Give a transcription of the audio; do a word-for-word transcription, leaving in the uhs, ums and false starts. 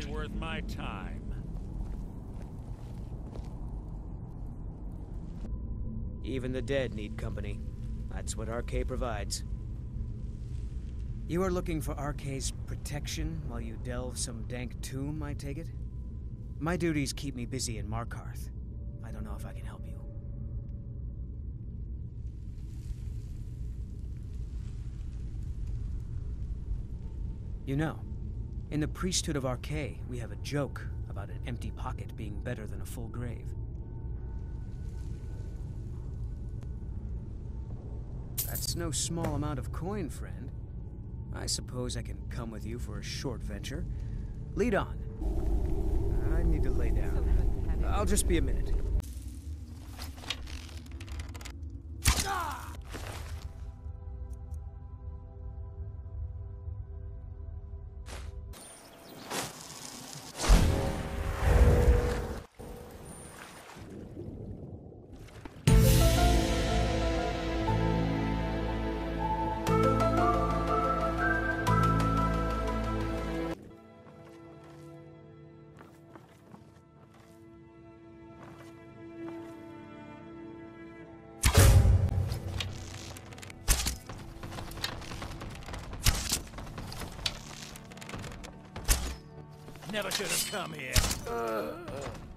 hardly worth my time. Even the dead need company. That's what R K provides. You are looking for R K's protection while you delve some dank tomb, I take it? My duties keep me busy in Markarth. I don't know if I can help you. You know, in the priesthood of R K, we have a joke about an empty pocket being better than a full grave. That's no small amount of coin, friend. I suppose I can come with you for a short venture. Lead on. I need to lay down. I'll just be a minute. Never should have come here. Uh,